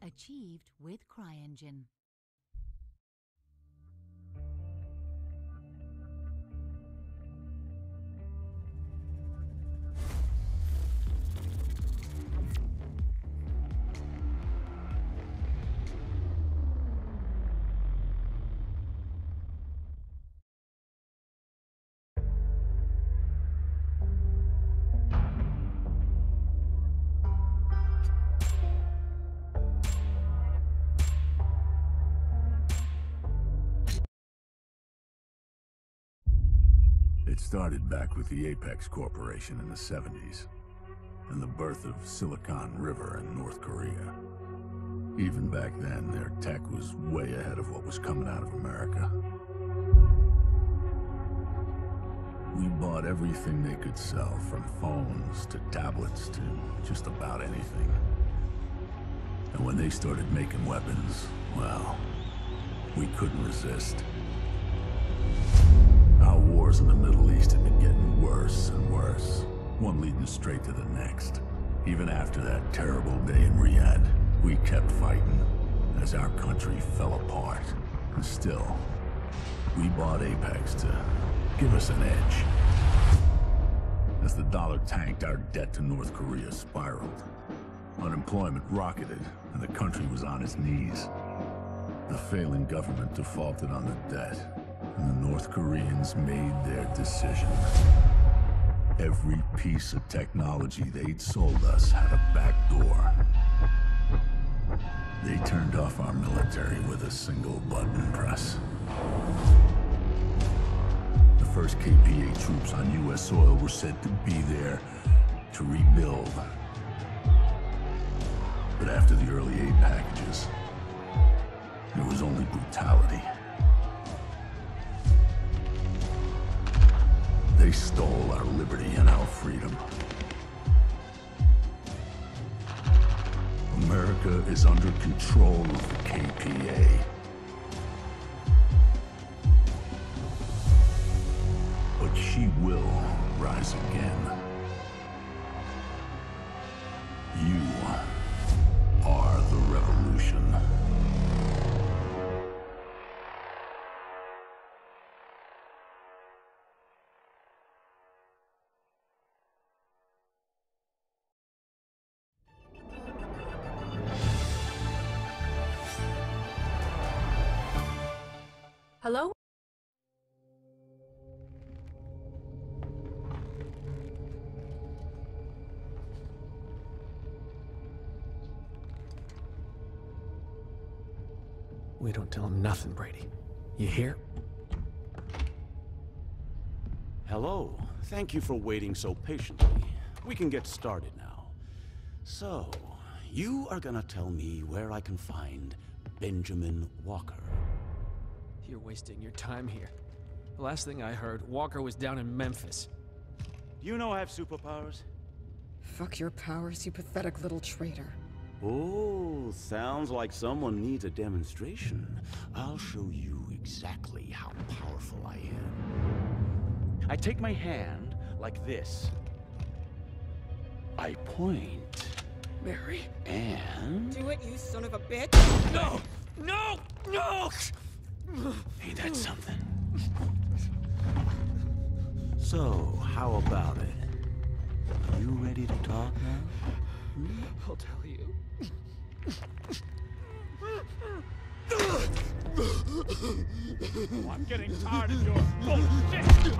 Achieved with CryEngine. It started back with the Apex Corporation in the 70s, and the birth of Silicon River in North Korea. Even back then, their tech was way ahead of what was coming out of America. We bought everything they could sell, from phones to tablets to just about anything. And when they started making weapons, well, we couldn't resist. Our wars in the Middle East had been getting worse and worse, one leading straight to the next. Even after that terrible day in Riyadh, we kept fighting as our country fell apart. And still, we bought Apex to give us an edge. As the dollar tanked, our debt to North Korea spiraled. Unemployment rocketed, and the country was on its knees. The failing government defaulted on the debt, and the North Koreans made their decision. Every piece of technology they'd sold us had a back door. They turned off our military with a single button press. The first KPA troops on US soil were said to be there to rebuild. But after the early aid packages, there was only brutality. They stole our liberty and our freedom. America is under control of the KPA. But she will rise again. You are the revolution. Hello? We don't tell him nothing, Brady. You hear? Hello. Thank you for waiting so patiently. We can get started now. So, you are gonna tell me where I can find Benjamin Walker. You're wasting your time here. The last thing I heard, Walker was down in Memphis. You know I have superpowers? Fuck your powers, you pathetic little traitor. Oh, sounds like someone needs a demonstration. I'll show you exactly how powerful I am. I take my hand like this. I point. Mary. And... Do it, you son of a bitch! No! No! No! Ain't that something? So, how about it? Are you ready to talk now? I'll tell you. I'm getting tired of your bullshit!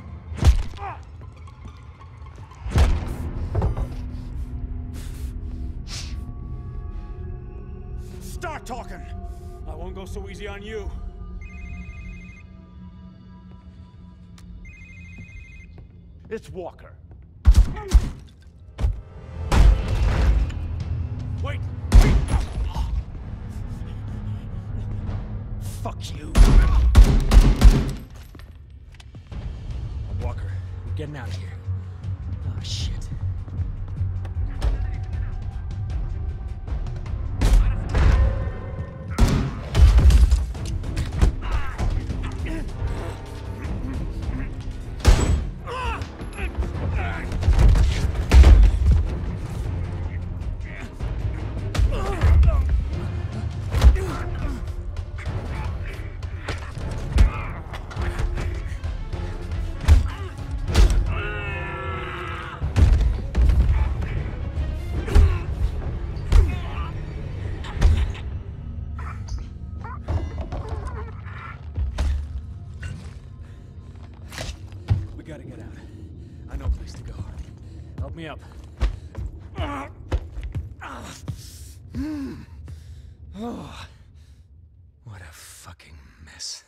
Start talking! I won't go so easy on you. It's Walker. Wait! Fuck you. Walker, we're getting out of here. Oh, shit. me up. Oh, what a fucking mess.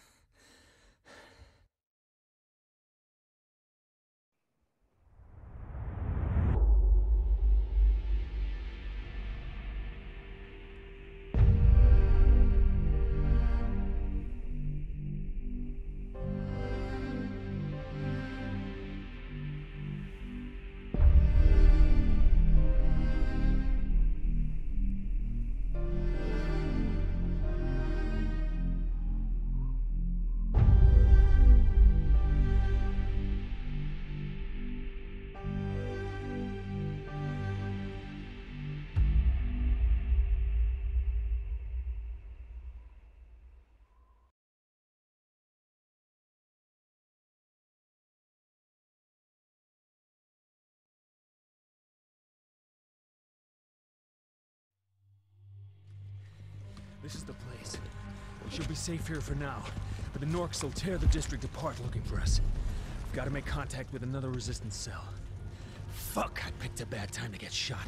This is the place. We should be safe here for now, but the Norks will tear the district apart looking for us. We've got to make contact with another resistance cell. Fuck, I picked a bad time to get shot.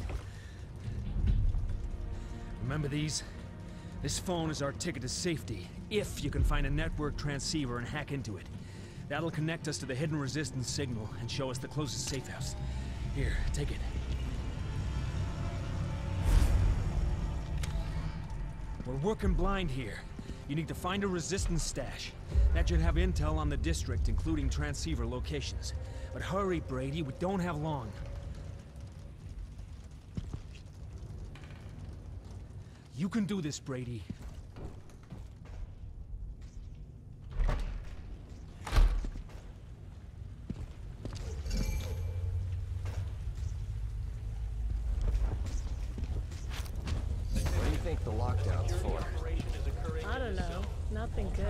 Remember these? This phone is our ticket to safety, if you can find a network transceiver and hack into it. That'll connect us to the hidden resistance signal and show us the closest safe house. Here, take it. We're working blind here. You need to find a resistance stash. That should have intel on the district, including transceiver locations. But hurry, Brady, we don't have long. You can do this, Brady. What do you think the lockdown's for? I don't know. Nothing good.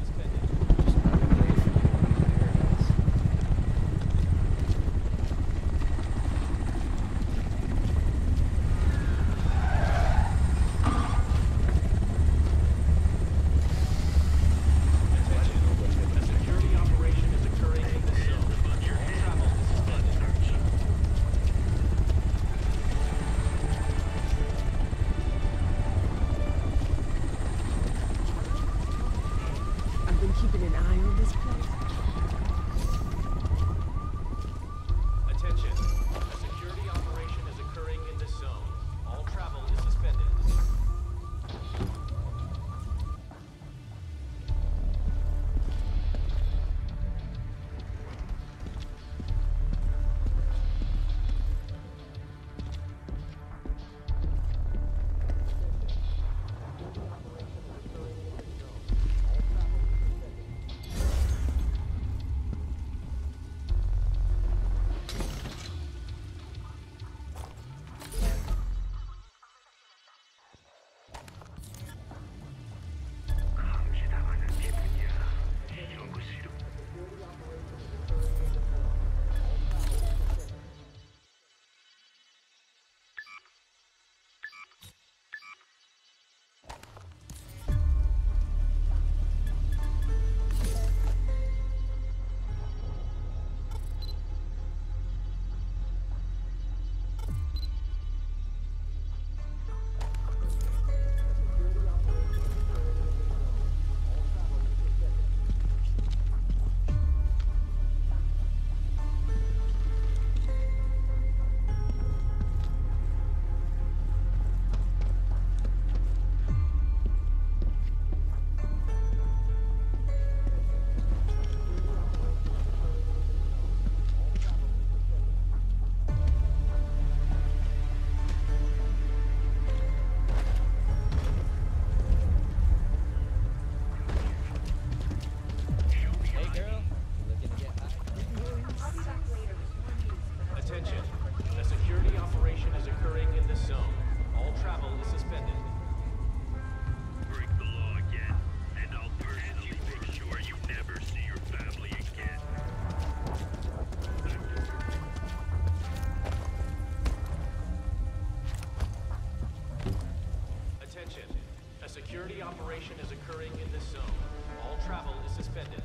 Keeping an eye on this place. Attention. A security operation is occurring in this zone. All travel is suspended. Security operation is occurring in this zone. All travel is suspended.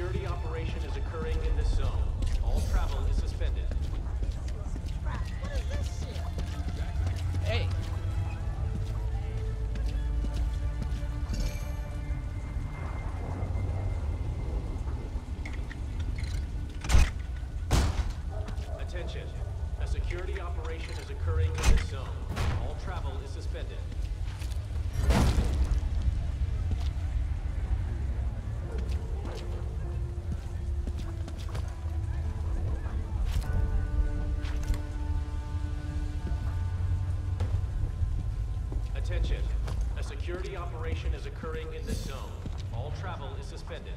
security operation is occurring in this zone. All travel is suspended. Hey! Attention. A security operation is occurring in this zone. All travel is suspended. Attention. A security operation is occurring in this zone. All travel is suspended.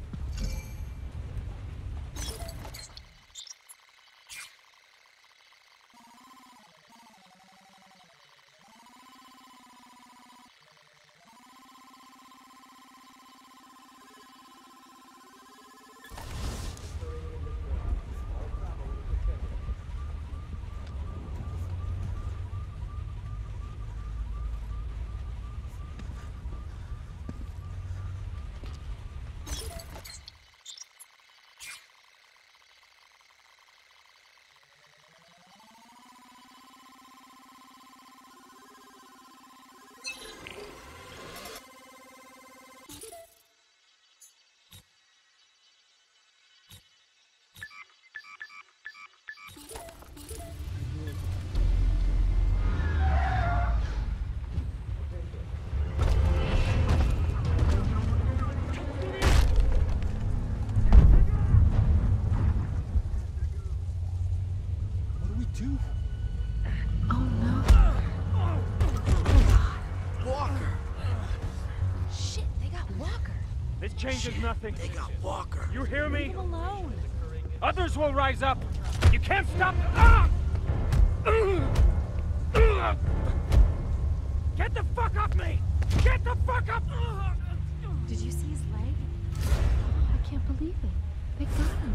Do? Oh no. Walker! Shit, they got Walker. This changes nothing. They got Walker. You hear me? Leave him alone. Others will rise up. You can't stop. Ah! Get the fuck off me! Get the fuck up! Did you see his leg? I can't believe it. They got him.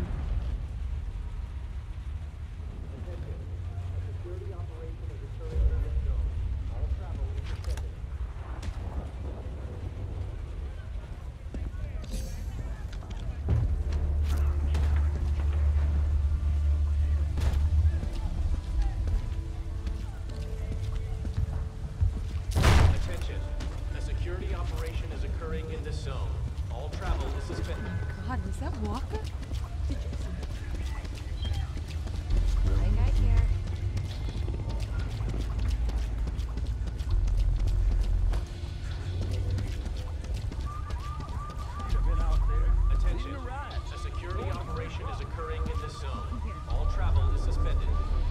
Attention. A security operation is occurring in this zone. All travel is suspended. God, was that Walker? Attention. A security operation is occurring in this zone. All travel is suspended.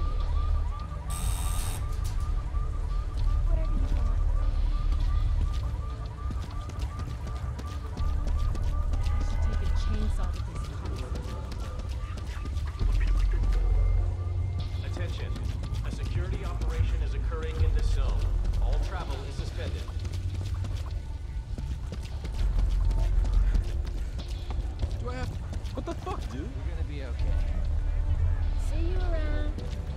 Take a chainsaw to this house. Attention. A security operation is occurring in this zone. All travel is suspended. Do I have to... What the fuck, dude? See you around.